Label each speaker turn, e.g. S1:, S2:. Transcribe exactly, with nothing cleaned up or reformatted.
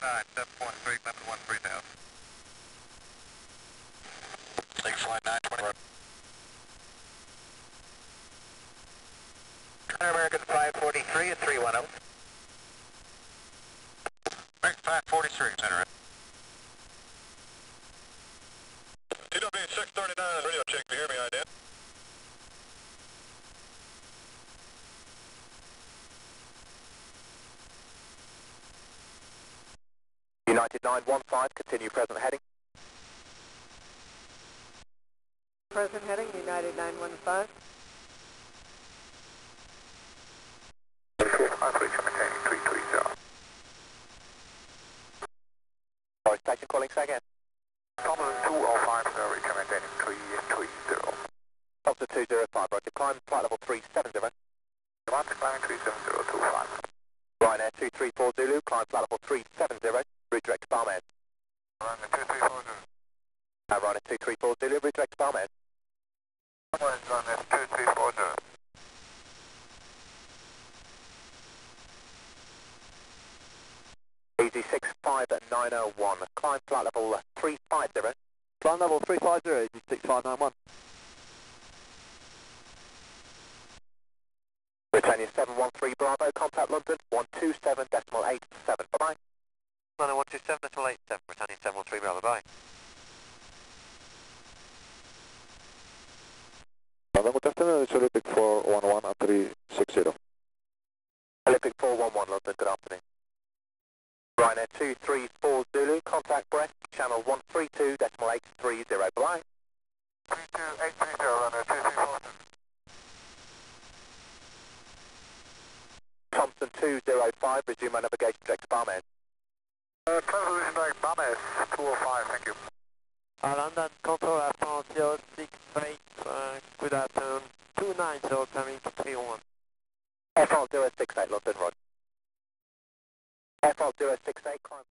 S1: nine, seven point three, limit one three thousand. Lake flight nine twenty. American five forty-three at three one zero. American five forty-three, center. T W six thirty-nine, radio check. Do you hear me, ident?
S2: United nine one five, continue present heading.
S3: Present heading, United nine one five.
S2: Sorry, station calling, say again.
S1: Thompson two oh five, reach maintaining three three zero.
S2: Delta two zero five, roger, climb flight level three seven zero.
S1: Command climbing three seven zero two five.
S2: Ryanair two three four Zulu, climb flight level three seven zero, route direct to Balmain.
S1: Ryanair two three four Zulu.
S2: Uh, Ryanair two three four Zulu, route direct to Balmain.
S1: Ryanair two three four Zulu.
S2: Easy six five nine oh one, climb flight level three five zero.
S4: Climb level three five zero, easy six five nine one.
S2: Britannia seven one three Bravo, contact London one two seven decimal eight seven, bye-bye.
S5: London one two seven decimal eight seven, Britannia seven one three Bravo, bye.
S4: London, good afternoon, it's Olympic four one one and three six zero.
S2: Olympic four one one London, good afternoon. Ryanair two three four Zulu, contact Brest, channel one three two decimal eight three zero, bye-bye.
S1: three two eight three zero, Ryanair two three four Zulu.
S2: Thompson two zero five, resume our navigation direct to Balmain.
S1: Uh, Transolution direct Bames two oh five, thank you.
S3: Uh, London control after zero six eight, uh, good afternoon, two nine zero coming to three one.
S2: F R zero six eight London, roger. F R zero six eight, climb.